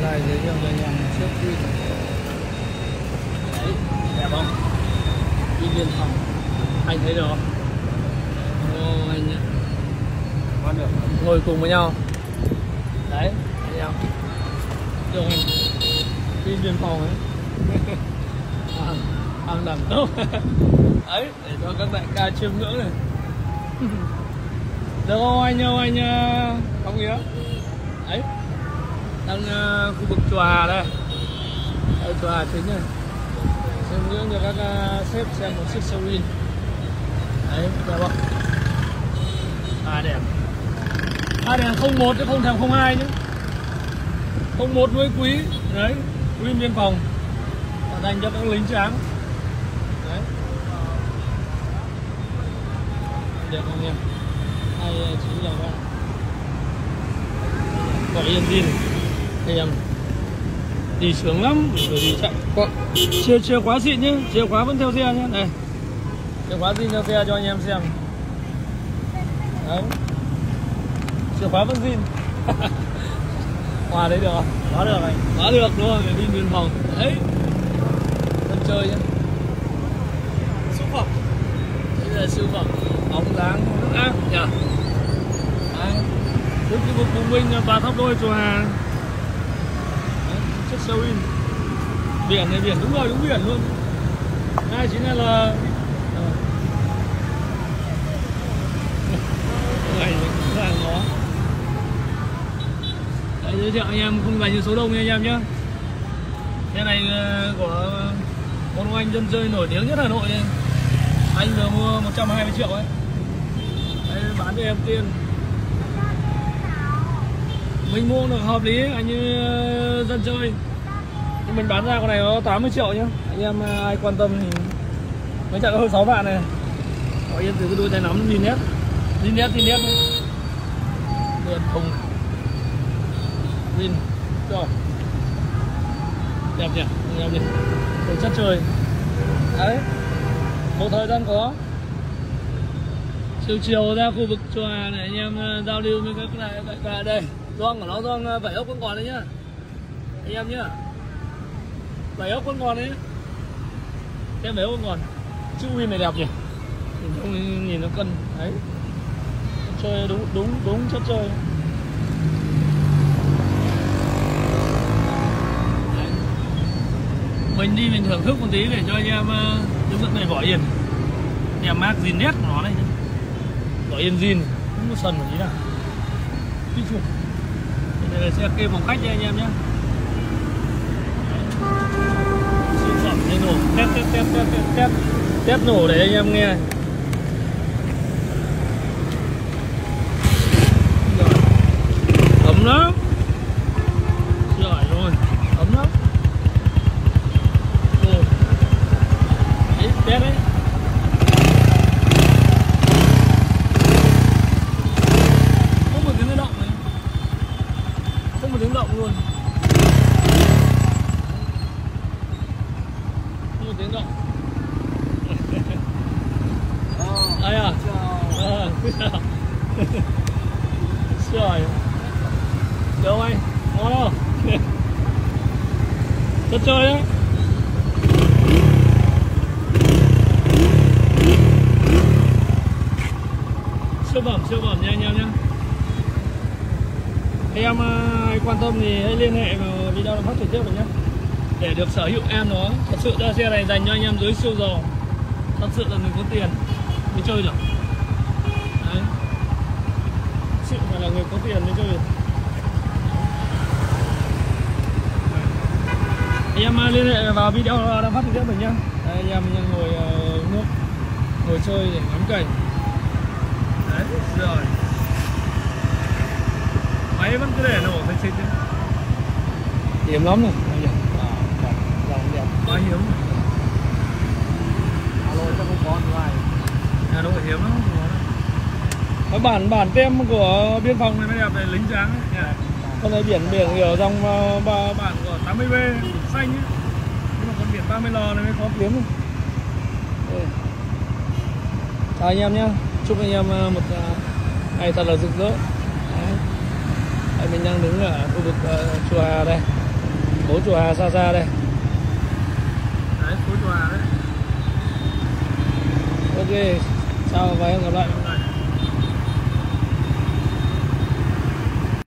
này giới thiệu cho anh em chiếc Win. Đấy, đẹp không? Win biên phòng. Anh thấy được không? Ô, anh nhé. Được. Ngồi cùng với nhau. Đấy, thấy không? Được không? Win biên phòng ấy. Ăn đẳng tốt. Đấy, để cho các đại ca chiêm ngưỡng này. Được không anh ơi, anh không nghĩa. Đấy, đang khu vực chùa Hà đây. Đây chùa Hà chính này. Chiêm ngưỡng cho các sếp xem một chiếc xe Win. Đấy, đẹp không? Đẹp. Đẹp 01 chứ không thèm 02 nhé. 01 nuôi quý. Đấy, Win biên phòng dành cho các lính tráng. Đấy, đẹp không em? Hay chính là các gọi yên zin thì em đi sướng lắm bởi vì chạy chìa khóa xịn nhá, chìa khóa vẫn theo xe nhé. Đây, chìa khóa zin theo xe cho anh em xem. Đấy, chìa khóa vẫn zin. Hòa đấy được không? Quá được anh. Quá được đúng không? Đi biên phòng. Đấy, dân chơi nhé. Siêu phẩm. Đây là siêu phẩm. Bóng dáng ác nhỉ. Đấy, trước cái vực Bùng Binh và Tháp Đôi chùa Hà. Đấy, chiếc xe Win. Biển này, biển đúng rồi, đúng biển luôn. 292L. Này là nó. Đấy, giới thiệu anh em không dành cho số đông nha anh em nhé. Xe này của một anh dân chơi nổi tiếng nhất Hà Nội này. Anh vừa mua 120 triệu ấy. Đấy, bán cho em tiền. Mình mua được hợp lý anh như dân chơi. Nhưng mình bán ra con này có 80 triệu nhá. Anh em ai quan tâm thì mới chạy có hơn 6 vạn này. Gọi yên từ cái đuôi tay nắm nhìn nét. Nhìn nét Điện không Win rồi. Đẹp nhỉ, anh em nhỉ. Đồ chất trời. Đấy, một thời gian có. Chiều ra khu vực chùa Hà này anh em giao lưu với các đại ca đây. Gioăng của nó, gioăng vảy ốc vẫn còn đấy nhá. Anh em nhá. Vảy ốc vẫn còn đấy. Xem vảy ốc vẫn còn. Chữ Win này đẹp nhỉ. Nhìn nó cân. Đấy, chơi đúng chất chơi. Đấy, mình đi mình thưởng thức một tí để cho anh em đứng dẫn này vỏ yên. Nhà mát zin nét của nó này. Vỏ yên zin, không có sần một tí nào. Cái chuột. Đây là xe kê phòng khách nha anh em nhé. Siêu phẩm đây nổ, test nổ để anh em nghe. Ấm lắm. Trời ơi, ấm lắm. Đấy, test đấy. Không một tiếng động này. Không một tiếng động luôn. Không một tiếng động. Đây à? Trời. Đâu anh? Ngon không? Chất chơi đấy. Siêu phẩm nha anh em nhé. Anh em ai quan tâm thì hãy liên hệ vào video phát trực tiếp được nhé. Để được sở hữu em nó. Thật sự ra xe này dành cho anh em dưới siêu giàu. Thật sự là người có tiền mới chơi được. Đấy, thật sự là người có tiền mới chơi được. Anh em liên hệ vào video đang phát trực tiếp mình nhá. Đây, anh em ngồi nước, ngồi chơi để ngắm cảnh. Đấy, rồi. Máy vẫn cứ để nổ xinh xinh đấy. Hiếm lắm rồi. Dòng đẹp, quá hiếm. Hà Nội chắc không có ngoài. Hà Nội hiếm lắm. Cái bản tem của biên phòng này mới đẹp này, lính tráng ấy. Con này biển ở dòng bản của 80B xanh ấy. Nhưng mà con biển 30L này mới khó kiếm rồi. Chào anh em nhé. Chúc anh em một ngày thật là rực rỡ. Đấy, mình đang đứng ở khu vực chùa Hà đây. Phố Chùa Hà xa xa đây. Đấy, phố Chùa Hà đấy. Ok, chào và hẹn gặp lại.